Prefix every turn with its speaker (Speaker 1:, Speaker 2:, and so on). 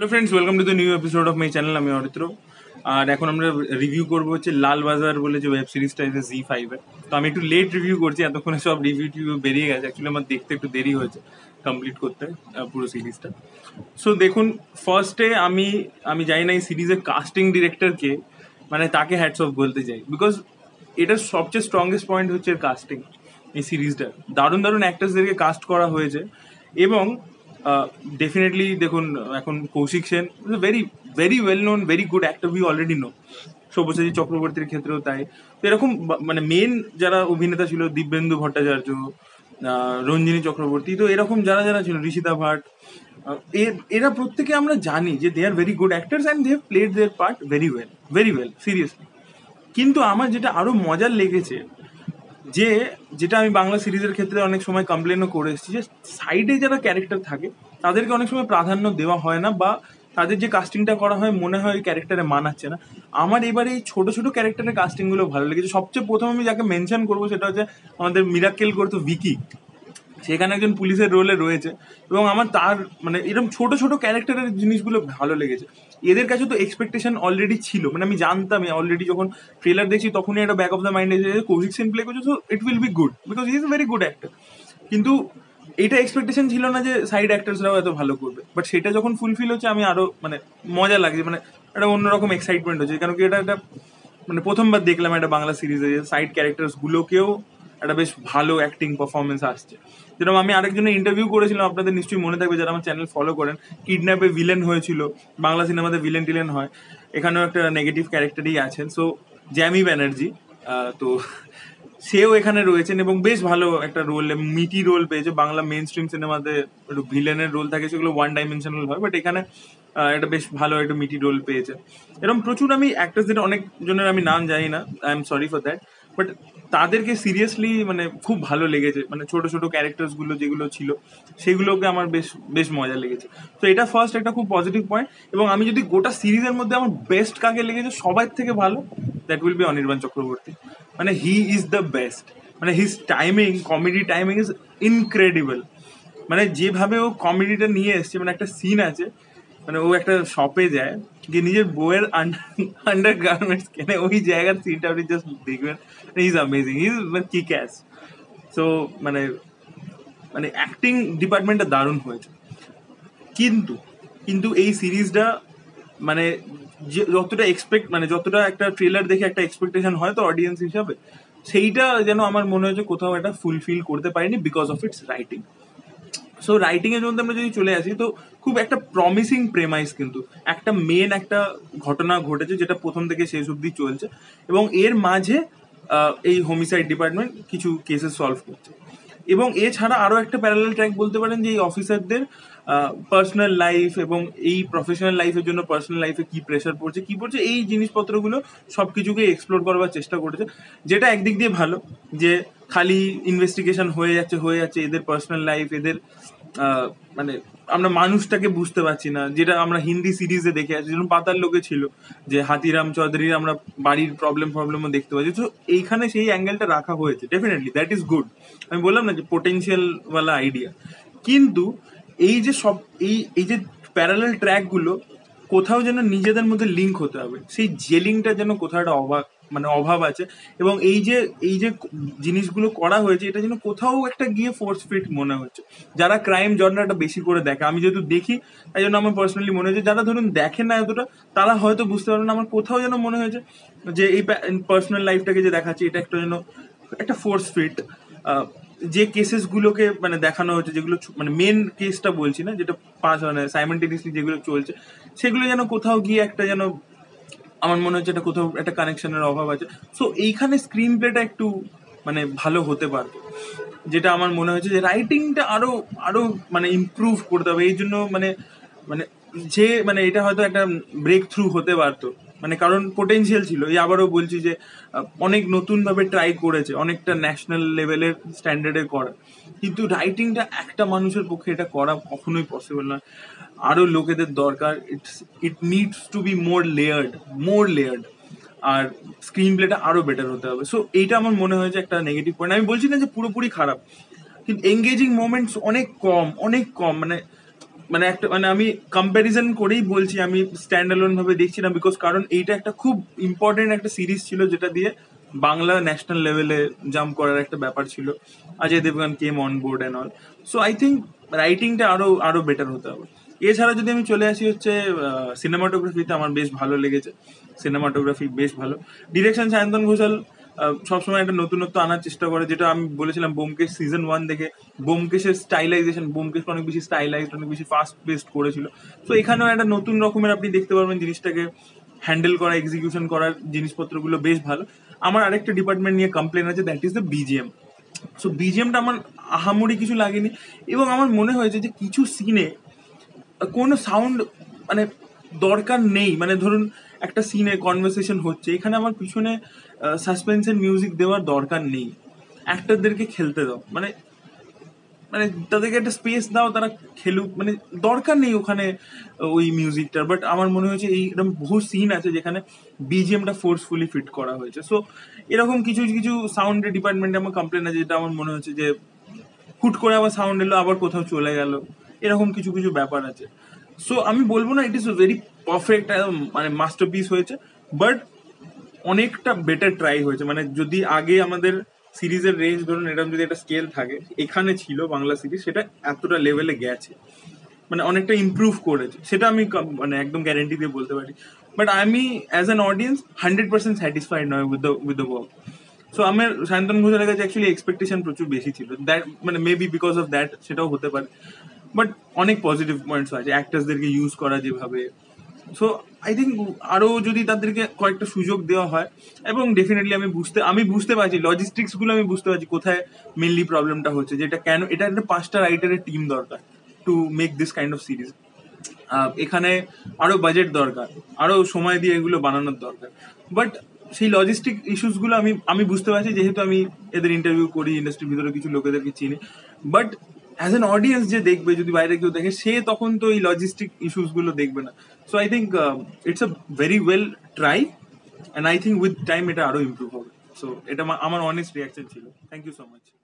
Speaker 1: Hello friends, welcome to the new episode of my channel. আমি অরিত্র। আর এখন আমরা review করবো হচ্ছে লাল বাজার বলে যে ওয়েব সিরিজটা এসে জি5-এ। তো আমি একটু লেট রিভিউ করছি, এতক্ষণে সব রিভিউ টিভিউ বেরিয়ে গেছে। অ্যাকচুয়ালি আমার দেখতে একটু দেরি হয়েছে কমপ্লিট করতে পুরো সিরিজটা। সো দেখুন, ফার্স্টে আমি আমি জানি না এই সিরিজের কাস্টিং ডিরেক্টরকে, মানে তাকে হ্যাটস অফ বলতে চাই, বিকজ এটার সবচেয়ে স্ট্রংগেস্ট পয়েন্ট হচ্ছে এর কাস্টিং। এই সিরিজটা দারুণ দারুণ অ্যাক্টার্সদেরকে কাস্ট করা হয়েছে। এবং ডেফিনেটলি দেখুন, এখন Kaushik Sen very very well known, very good actor, we already know. Sabyasachi চক্রবর্তীর ক্ষেত্রেও তাই। তো এরকম মানে মেন যারা অভিনেতা ছিল, দিব্যেন্দু ভট্টাচার্য, রঞ্জিনী চক্রবর্তী, তো এরকম যারা যারা ছিল, ঋষিতা ভাট, এরা প্রত্যেকে আমরা জানি যে they are very good actors and they have played their part very well seriously. কিন্তু আমার যেটা আরো মজার লেগেছে, যে যেটা আমি বাংলা সিরিজের ক্ষেত্রে অনেক সময় কমপ্লেনও করে এসেছি, যে সাইডে যারা ক্যারেক্টার থাকে তাদেরকে অনেক সময় প্রাধান্য দেওয়া হয় না, বা তাদের যে কাস্টিংটা করা হয় মনে হয় ওই ক্যারেক্টারে মানাচ্ছে না। আমার এবারে এই ছোট ছোট ক্যারেক্টারের কাস্টিংগুলো ভালো লেগেছে। সবচেয়ে প্রথম আমি যাকে মেনশন করবো সেটা হচ্ছে আমাদের মিরাক্কেল করতো ভিকি। সেখানে একজন পুলিশের রোলে রয়েছে, এবং আমার তার মানে এরকম ছোট ছোট ক্যারেক্টারের জিনিসগুলো ভালো লেগেছে। এদের কাছে তো এক্সপেকটেশন অলরেডি ছিল, মানে আমি জানতাম অলরেডি, যখন ট্রেলার দেখছি তখনই একটা ব্যাক অফ দ্য মাইন্ড এসে কৌশিক সেন প্লে করছে, so it will be good because he is a very good actor. কিন্তু এটা এক্সপেকটেশন ছিল না যে সাইড অ্যাক্টার্সরাও এত ভালো করবে, বাট সেটা যখন ফুলফিল হচ্ছে আমি আরো মানে মজা লাগছে, মানে একটা অন্যরকম এক্সাইটমেন্ট হচ্ছে, কারণ কি এটা একটা মানে প্রথমবার দেখলাম একটা বাংলা সিরিজে সাইড ক্যারেক্টার্স গুলোকেও একটা বেশ ভালো অ্যাক্টিং পারফরমেন্স আসছে। যেরকম আমি আরেকজনের ইন্টারভিউ করেছিলাম, আপনাদের নিশ্চয়ই মনে থাকবে যারা আমার চ্যানেল ফলো করেন, কিডন্যাপে ভিলেন হয়েছিল, বাংলা সিনেমাতে ভিলেন টিলেন হয়, এখানেও একটা নেগেটিভ ক্যারেক্টারই আছেন, সো জ্যামি ব্যানার্জি। তো সেও এখানে রয়েছেন এবং বেশ ভালো একটা রোল, মিটি রোল পেয়েছে। বাংলা মেন স্ট্রিম সিনেমাতে একটু ভিলেনের রোল থাকে, সেগুলো ওয়ান ডাইমেনশনাল হয়, বাট এখানে একটা বেশ ভালো একটা মিটি রোল পেয়েছে। এরকম প্রচুর আমি অ্যাক্টার্সদের অনেক জনের আমি নাম জানি না, I am sorry for that, but তাদেরকে সিরিয়াসলি মানে খুব ভালো লেগেছে। মানে ছোট ছোট ক্যারেক্টার্স গুলো যেগুলো ছিল সেগুলোকে আমার বেশ বেশ মজা লেগেছে। তো এটা ফার্স্ট একটা খুব পজিটিভ পয়েন্ট। এবং আমি যদি গোটা সিরিজের মধ্যে আমার বেস্ট কাকে লেগেছে সবার থেকে ভালো, that will be Anirban Chakraborty. মানে হি ইজ দ্য বেস্ট। মানে his timing, comedy timing is incredible. মানে যেভাবে ও কমেডিটা নিয়ে এসছে, মানে একটা সিন আছে, মানে ও একটা শপে যায় গিয়ে নিজের বউয়ের আন্ডার গার্মেন্টস কেনে, ওই জায়গার সিনটা আপনি জাস্ট দেখবেন, is amazing, is kick ass. So মানে মানে অ্যাক্টিং ডিপার্টমেন্টটা দারুণ হয়েছে। কিন্তু কিন্তু এই সিরিজটা মানে যতটা এক্সপেক্ট, মানে যতটা একটা ট্রেলার দেখে একটা এক্সপেকটেশন হয় তো অডিয়েন্স হিসাবে, সেইটা যেন আমার মনে হয়েছে কোথাও এটা ফুলফিল করতে পারেনি because of its writing. So writing এর মধ্যে আমরা যদি চলে আসি, তো খুব একটা প্রমিসিং প্রেমাইস, কিন্তু একটা মেন একটা ঘটনা ঘটেছে যেটা প্রথম থেকে শেষ অব্দি চলছে, এবং এর মাঝে এই হোমিসাইড ডিপার্টমেন্ট কিছু কেসেস সলভ করছে। এবং এছাড়া আরো একটা প্যারালাল ট্র্যাক বলতে পারেন যে এই অফিসারদের পার্সোনাল লাইফ এবং এই প্রফেশনাল লাইফের জন্য পার্সোনাল লাইফে কি প্রেশার পড়ছে, কি পড়ছে, এই জিনিসপত্রগুলো সবকিছুকে এক্সপ্লোর করবার চেষ্টা করেছে। যেটা একদিক দিয়ে ভালো, যে খালি ইনভেস্টিগেশন হয়ে যাচ্ছে এদের পার্সোনাল লাইফ, এদের মানে আমরা মানুষটাকে বুঝতে পারছি না, যেটা আমরা হিন্দি সিরিজে দেখে আছি, যেরকম পাতাল লোকে ছিল, যে হাতিরাম চৌধুরীর আমরা বাড়ির প্রবলেমও দেখতে পাচ্ছি। তো এইখানে সেই অ্যাঙ্গেলটা রাখা হয়েছে, ডেফিনেটলি দ্যাট ইজ গুড। আমি বললাম না যে পোটেনশিয়াল ওয়ালা আইডিয়া। কিন্তু এই যে সব এই এই যে প্যারালাল ট্র্যাকগুলো কোথাও যেন নিজেদের মধ্যে লিঙ্ক হতে হবে, সেই জেলিংটা যেন কোথাও একটা অভাব আছে। এবং এই যে জিনিসগুলো করা হয়েছে, এটা যেন কোথাও একটা গিয়ে ফোর্স ফিট মনে হচ্ছে। যারা ক্রাইম জনরাটা বেশি করে দেখে, আমি যেহেতু দেখি তাই জন্য আমার পার্সোনালি মনে হয়েছে, যারা ধরুন দেখেন না এতটা, তারা হয়তো বুঝতে পারবে না। আমার কোথাও যেন মনে হয়েছে যে এই পার্সোনাল লাইফটাকে যে দেখাচ্ছে, এটা একটা যেন একটা ফোর্স ফিট। যে কেসেস গুলোকে মানে দেখানো হচ্ছে, যেগুলো মানে মেন কেসটা বলছি না, যেটা মানে সাইমেন্টেনিয়াসলি যেগুলো চলছে, সেগুলো যেন কোথাও গিয়ে একটা যেন আমার মনে হচ্ছে এটা কোথাও একটা কানেকশনের অভাব আছে। সো এইখানে স্ক্রিন প্লেটা একটু মানে ভালো হতে পারতো, যেটা আমার মনে হয়েছে যে রাইটিংটা আরো আরো মানে ইমপ্রুভ করতে হবে। এই জন্য মানে মানে যে মানে এটা হয়তো একটা ব্রেক থ্রু হতে পারতো, মানে কারণ পোটেনশিয়াল ছিল। এই আবারও বলছি যে অনেক নতুন ভাবে ট্রাই করেছে, অনেকটা ন্যাশনাল লেভেলের স্ট্যান্ডার্ডে করা, কিন্তু রাইটিংটা একটা মানুষের পক্ষে এটা করা কখনোই পসিবল নয়। আরো লোকেদের দরকার। It needs to be more layered. আর স্ক্রিন প্লেটা আরো বেটার হতে হবে। সো এইটা আমার মনে হয়েছে একটা নেগেটিভ পয়েন্ট। আমি বলছি না যে পুরোপুরি খারাপ, কিন্তু এঙ্গেজিং মোমেন্টস অনেক কম, মানে মানে একটা মানে আমি কম্প্যারিজন করেই বলছি, আমি স্ট্যান্ড অ্যালোন ভাবে দেখছি না, বিকজ কারণ এইটা একটা খুব ইম্পর্টেন্ট একটা সিরিজ ছিল যেটা দিয়ে বাংলা ন্যাশনাল লেভেলে জাম্প করার একটা ব্যাপার ছিল। Ajay Devgn came on board and all. So I think রাইটিংটা আরো বেটার হতে হবে। এছাড়া যদি আমি চলে আসি হচ্ছে সিনেমাটোগ্রাফিতে, আমার বেশ ভালো লেগেছে। সিনেমাটোগ্রাফি বেশ ভালো। ডিরেকশন সায়ন্তন ঘোষাল সবসময় একটা নতুনত্ব আনার চেষ্টা করে, যেটা আমি বলেছিলাম ব্যোমকেশ সিজন 1 দেখে। ব্যোমকেশের স্টাইলাইজেশন, ব্যোমকেশ অনেক বেশি স্টাইলাইজড, অনেক বেশি ফাস্ট পেস্ট করেছিল। তো এখানেও একটা নতুন রকমের আপনি দেখতে পারবেন জিনিসটাকে হ্যান্ডেল করা, এক্সিকিউশন করার জিনিসপত্রগুলো বেশ ভালো। আমার আরেকটা ডিপার্টমেন্ট নিয়ে কমপ্লেন আছে, that is the BGM. So বিজিএমটা আমার আহামরি কিছু লাগেনি, এবং আমার মনে হয়েছে যে কিছু সিনে কোনো সাউন্ড মানে দরকার নেই। মানে ধরুন একটা সিনে কনভারসেশন হচ্ছে, এখানে আমার পিছনে সাসপেন্সের মিউজিক দেওয়ার দরকার নেই। অ্যাক্টরদেরকে খেলতে দাও, মানে মানে তাদেরকে একটা স্পেস দাও, তারা খেলুক, মানে দরকার নেই ওখানে ওই মিউজিকটার। বাট আমার মনে হয়েছে এইরকম বহু সিন আছে যেখানে বিজিএমটা ফোর্সফুলি ফিট করা হয়েছে। সো এরকম কিছু কিছু সাউন্ডের ডিপার্টমেন্টে আমার কমপ্লেন আছে, যেটা আমার মনে হচ্ছে যে হুট করে আবার সাউন্ড এলো, আবার কোথাও চলে গেল, এরকম কিছু কিছু ব্যাপার আছে। সো আমি বলবো না ইট ইজ ভেরি পারফেক্ট, মানে মাস্টারপিস হয়েছে, বাট অনেকটা বেটার ট্রাই হয়েছে। মানে যদি আগে আমাদের সিরিজের রেঞ্জ ধরুন এরকম যদি একটা স্কেল থাকে, এখানে ছিল বাংলা সিরিজ, সেটা এতটা লেভেলে গেছে, মানে অনেকটা ইমপ্রুভ করেছে, সেটা আমি মানে একদম গ্যারেন্টি দিয়ে বলতে পারি। বাট আমি অ্যাজ অ্যান অডিয়েন্স 100% স্যাটিসফাইড নয় উইথ দ্য ওয়ার্ক। সো আমার সায়ন্তন ঘোষালের কাছে অ্যাকচুয়ালি এক্সপেকটেশন প্রচুর বেশি ছিল, দ্যাট মানে মেবি বিকজ অফ দ্যাট, সেটাও হতে পারে। বাট অনেক পজিটিভ পয়েন্টস আছে, অ্যাক্টার্সদেরকে ইউজ করা যেভাবে। সো আই থিঙ্ক আরো যদি তাদেরকে কয়েকটা সুযোগ দেওয়া হয়, এবং ডেফিনেটলি আমি বুঝতে পারছি লজিস্টিক্স গুলো, আমি বুঝতে পারছি কোথায় মেনলি প্রবলেমটা হচ্ছে, যেটা কেন এটা একটা 5টা রাইটারের টিম দরকার to make this kind of series. এখানে আরো বাজেট দরকার, আরো সময় দিয়ে এগুলো বানানোর দরকার। বাট সেই লজিস্টিক ইস্যুস গুলো আমি বুঝতে পারছি, যেহেতু আমি এদের ইন্টারভিউ করি, ইন্ডাস্ট্রির ভিতরে কিছু লোকেদেরকে চিনি। বাট অ্যাজ এন অডিয়েন্স যে দেখবে, যদি বাইরে কেউ দেখে, সে তখন তো এই লজিস্টিক ইস্যুস গুলো দেখবে না। So I think it's a very well try, and I think with time এটা আরো ইমপ্রুভ হবে। সো এটা আমার অনেস্ট রিয়াকশন ছিল। Thank you so much.